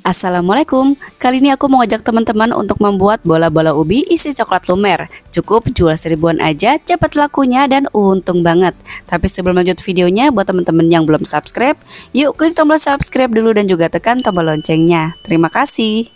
Assalamualaikum, kali ini aku mau ngajak teman-teman untuk membuat bola-bola ubi isi coklat lumer. Cukup jual seribuan aja, cepat lakunya dan untung banget. Tapi sebelum lanjut videonya, buat teman-teman yang belum subscribe, yuk klik tombol subscribe dulu dan juga tekan tombol loncengnya. Terima kasih.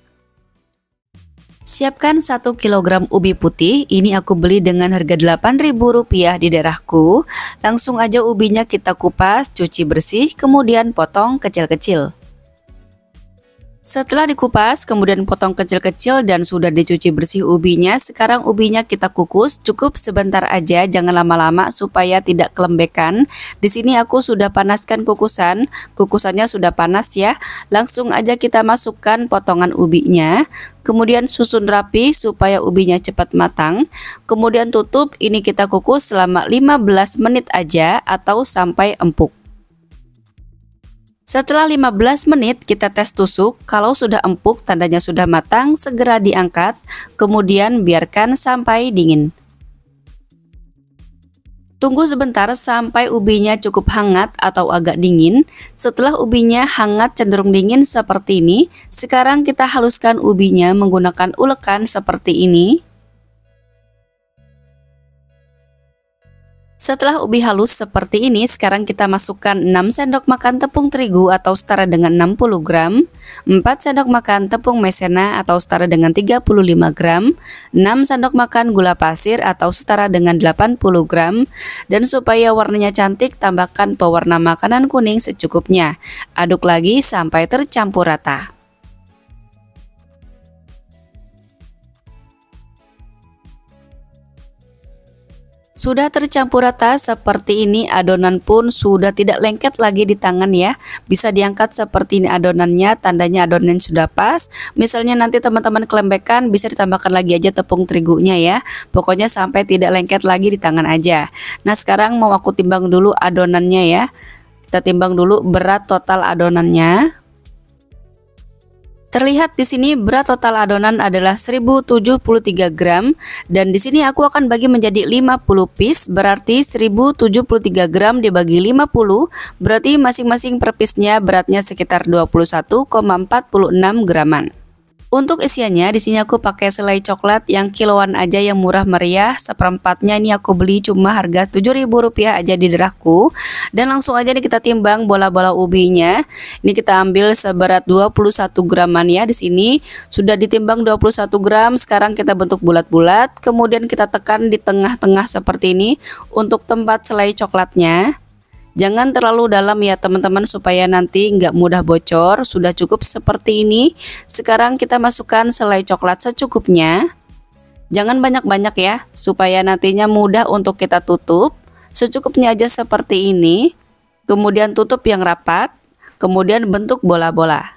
Siapkan 1 kg ubi putih, ini aku beli dengan harga Rp8.000 di daerahku. Langsung aja ubinya kita kupas, cuci bersih, kemudian potong kecil-kecil. Setelah dikupas, kemudian potong kecil-kecil dan sudah dicuci bersih ubinya, sekarang ubinya kita kukus, cukup sebentar aja, jangan lama-lama supaya tidak kelembekan. Di sini aku sudah panaskan kukusan, kukusannya sudah panas ya. Langsung aja kita masukkan potongan ubinya, kemudian susun rapi supaya ubinya cepat matang. Kemudian tutup, ini kita kukus selama 15 menit aja atau sampai empuk. Setelah 15 menit kita tes tusuk, kalau sudah empuk tandanya sudah matang, segera diangkat, kemudian biarkan sampai dingin. Tunggu sebentar sampai ubinya cukup hangat atau agak dingin. Setelah ubinya hangat cenderung dingin seperti ini, sekarang kita haluskan ubinya menggunakan ulekan seperti ini. Setelah ubi halus seperti ini, sekarang kita masukkan 6 sendok makan tepung terigu atau setara dengan 60 gram, 4 sendok makan tepung maizena atau setara dengan 35 gram, 6 sendok makan gula pasir atau setara dengan 80 gram, dan supaya warnanya cantik, tambahkan pewarna makanan kuning secukupnya. Aduk lagi sampai tercampur rata. Sudah tercampur rata seperti ini, adonan pun sudah tidak lengket lagi di tangan ya. Bisa diangkat seperti ini adonannya, tandanya adonan sudah pas. Misalnya nanti teman-teman kelembekan, bisa ditambahkan lagi aja tepung terigunya ya. Pokoknya sampai tidak lengket lagi di tangan aja. Nah sekarang mau aku timbang dulu adonannya ya. Kita timbang dulu berat total adonannya. Terlihat di sini berat total adonan adalah 1073 gram dan di sini aku akan bagi menjadi 50 piece, berarti 1073 gram dibagi 50 berarti masing-masing per piece-nya beratnya sekitar 21,46 graman. Untuk isiannya di sini aku pakai selai coklat yang kiloan aja yang murah meriah, seperempatnya ini aku beli cuma harga Rp7.000 aja di daerahku. Dan langsung aja nih kita timbang bola-bola ubinya. Ini kita ambil seberat 21 graman ya. Di sini sudah ditimbang 21 gram. Sekarang kita bentuk bulat-bulat, kemudian kita tekan di tengah-tengah seperti ini untuk tempat selai coklatnya. Jangan terlalu dalam ya teman-teman supaya nanti nggak mudah bocor. Sudah cukup seperti ini. Sekarang kita masukkan selai coklat secukupnya. Jangan banyak-banyak ya supaya nantinya mudah untuk kita tutup. Secukupnya aja seperti ini. Kemudian tutup yang rapat. Kemudian bentuk bola-bola.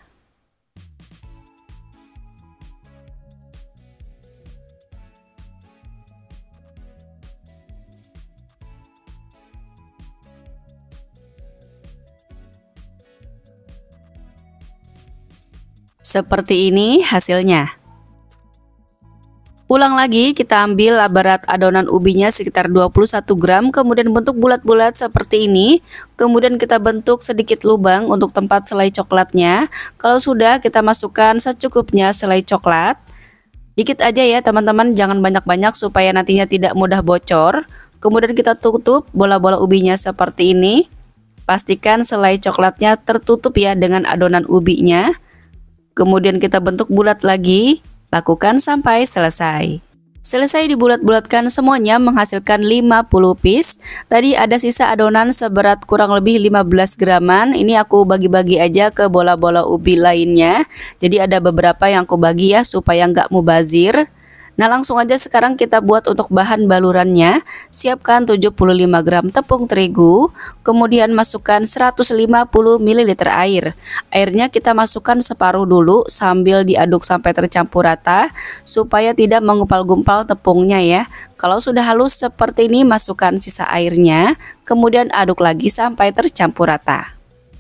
Seperti ini hasilnya. Ulang lagi, kita ambil berat adonan ubinya sekitar 21 gram, kemudian bentuk bulat-bulat seperti ini. Kemudian kita bentuk sedikit lubang untuk tempat selai coklatnya. Kalau sudah, kita masukkan secukupnya selai coklat. Dikit aja ya teman-teman, jangan banyak-banyak supaya nantinya tidak mudah bocor. Kemudian kita tutup bola-bola ubinya seperti ini. Pastikan selai coklatnya tertutup ya dengan adonan ubinya. Kemudian kita bentuk bulat lagi, lakukan sampai selesai. Selesai dibulat-bulatkan semuanya menghasilkan 50 piece. Tadi ada sisa adonan seberat kurang lebih 15 graman. Ini aku bagi-bagi aja ke bola-bola ubi lainnya. Jadi ada beberapa yang aku bagi ya supaya nggak mubazir. Nah langsung aja sekarang kita buat untuk bahan balurannya. Siapkan 75 gram tepung terigu, kemudian masukkan 150 ml air. Airnya kita masukkan separuh dulu sambil diaduk sampai tercampur rata supaya tidak menggumpal-gumpal tepungnya ya. Kalau sudah halus seperti ini masukkan sisa airnya, kemudian aduk lagi sampai tercampur rata.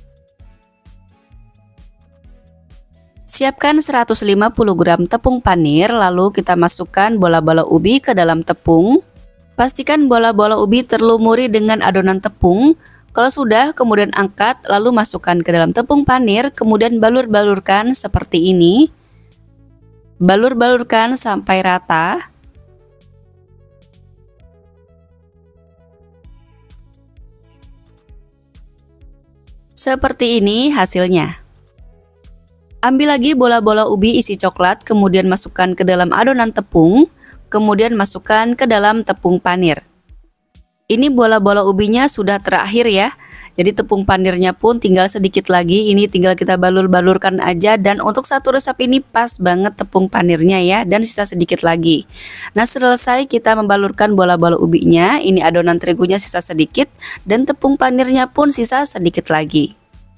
Siapkan 150 gram tepung panir, lalu kita masukkan bola-bola ubi ke dalam tepung. Pastikan bola-bola ubi terlumuri dengan adonan tepung. Kalau sudah, kemudian angkat, lalu masukkan ke dalam tepung panir, kemudian balur-balurkan seperti ini. Balur-balurkan sampai rata. Seperti ini hasilnya. Ambil lagi bola-bola ubi isi coklat, kemudian masukkan ke dalam adonan tepung, kemudian masukkan ke dalam tepung panir. Ini bola-bola ubinya sudah terakhir ya. Jadi tepung panirnya pun tinggal sedikit lagi. Ini tinggal kita balur-balurkan aja. Dan untuk satu resep ini pas banget tepung panirnya ya. Dan sisa sedikit lagi. Nah, selesai kita membalurkan bola-bola ubinya. Ini adonan terigunya sisa sedikit. Dan tepung panirnya pun sisa sedikit lagi.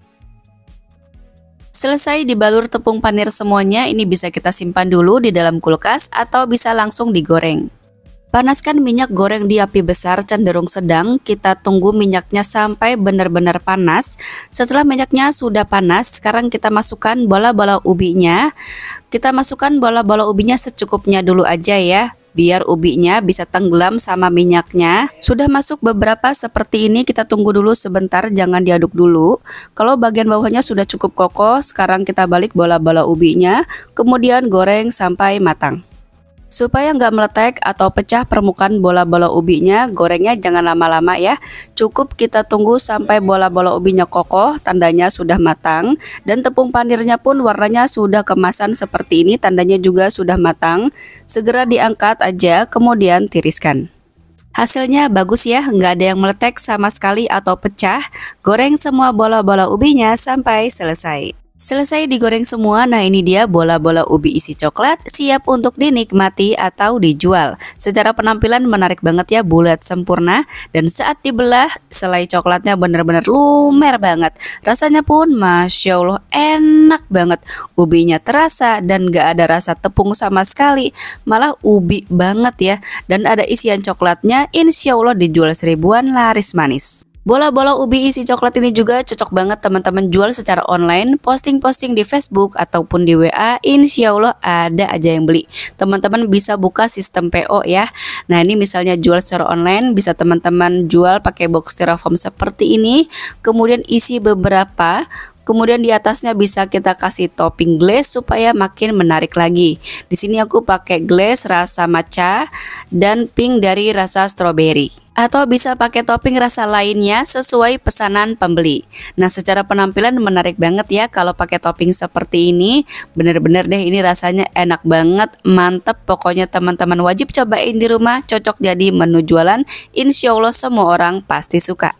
Selesai dibalur tepung panir semuanya. Ini bisa kita simpan dulu di dalam kulkas atau bisa langsung digoreng. Panaskan minyak goreng di api besar cenderung sedang, kita tunggu minyaknya sampai benar-benar panas. Setelah minyaknya sudah panas, sekarang kita masukkan bola-bola ubinya. Kita masukkan bola-bola ubinya secukupnya dulu aja ya, biar ubinya bisa tenggelam sama minyaknya. Sudah masuk beberapa seperti ini, kita tunggu dulu sebentar, jangan diaduk dulu. Kalau bagian bawahnya sudah cukup kokoh, sekarang kita balik bola-bola ubinya, kemudian goreng sampai matang. Supaya nggak meletek atau pecah permukaan bola-bola ubinya, gorengnya jangan lama-lama ya. Cukup kita tunggu sampai bola-bola ubinya kokoh, tandanya sudah matang. Dan tepung panirnya pun warnanya sudah kemasan seperti ini, tandanya juga sudah matang. Segera diangkat aja, kemudian tiriskan. Hasilnya bagus ya, nggak ada yang meletek sama sekali atau pecah. Goreng semua bola-bola ubinya sampai selesai. Selesai digoreng semua, nah ini dia bola-bola ubi isi coklat siap untuk dinikmati atau dijual. Secara penampilan menarik banget ya, bulat sempurna, dan saat dibelah selai coklatnya benar-benar lumer banget. Rasanya pun Masya Allah enak banget, ubinya terasa dan gak ada rasa tepung sama sekali, malah ubi banget ya. Dan ada isian coklatnya, insya Allah dijual seribuan laris manis. Bola-bola ubi isi coklat ini juga cocok banget teman-teman jual secara online, posting-posting di Facebook ataupun di WA, insya Allah ada aja yang beli. Teman-teman bisa buka sistem PO ya. Nah ini misalnya jual secara online, bisa teman-teman jual pakai box styrofoam seperti ini, kemudian isi beberapa. Kemudian di atasnya bisa kita kasih topping glaze supaya makin menarik lagi. Di sini aku pakai glaze rasa matcha dan pink dari rasa strawberry. Atau bisa pakai topping rasa lainnya sesuai pesanan pembeli. Nah, secara penampilan menarik banget ya kalau pakai topping seperti ini. Bener-bener deh, ini rasanya enak banget, mantep. Pokoknya teman-teman wajib cobain di rumah, cocok jadi menu jualan. Insya Allah semua orang pasti suka.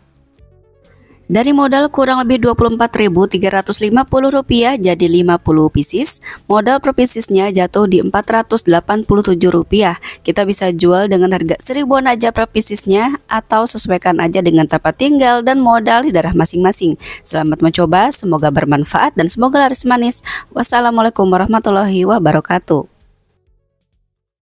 Dari modal kurang lebih Rp24.350 jadi 50 pieces. Modal per piecesnya jatuh di Rp487. Kita bisa jual dengan harga seribuan aja per piecesnya, atau sesuaikan aja dengan tempat tinggal dan modal di daerah masing-masing. Selamat mencoba, semoga bermanfaat dan semoga laris manis. Wassalamualaikum warahmatullahi wabarakatuh.